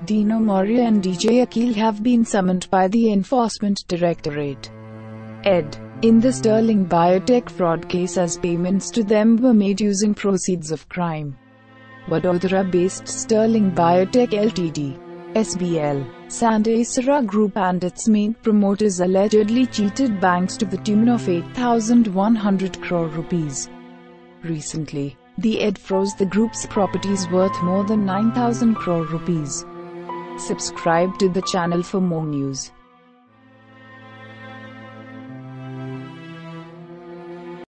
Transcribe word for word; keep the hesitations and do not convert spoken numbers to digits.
Dino Morea and D J Aqeel have been summoned by the Enforcement Directorate. Ed. In the Sterling Biotech fraud case, as payments to them were made using proceeds of crime. Vadodara-based Sterling Biotech Ltd, S B L, Sandesara Group and its main promoters allegedly cheated banks to the tune of eight thousand one hundred crore rupees. Recently, the E D froze the group's properties worth more than nine thousand crore rupees. Subscribe to the channel for more news.